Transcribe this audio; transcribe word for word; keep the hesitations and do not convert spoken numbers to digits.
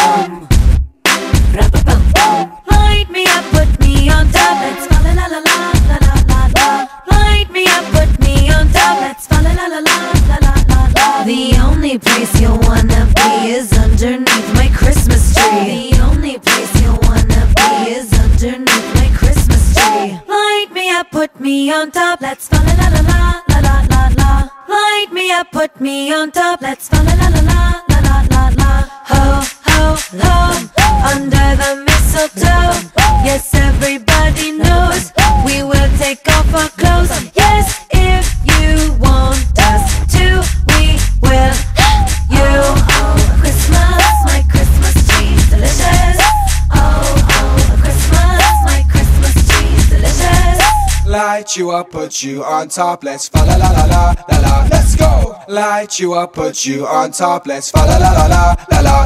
bum. Light me up, put me on top. Let's fa la la la la la la la la. Light me up, put me on top. Let's fa la la la la la la la la. The only place you'll wanna be is underneath my Christmas tree. The only place you'll wanna be is underneath my Christmas tree. Light me up, put me on top. Let's fa la la la la la la la la. Light me up, put me on top. Let's fa la la la la la la la la. Ho ho ho, under the mistletoe. Yes, everybody knows we will take off our clothes. Yes, if you want us to, we will. You, oh, Christmas, my Christmas tree's delicious. Oh, oh, Christmas, my Christmas tree's delicious. Light you up, put you on top. Let's fa la la la la la la. Let's go. Light you up, put you on top. Let's fa la la la la la la.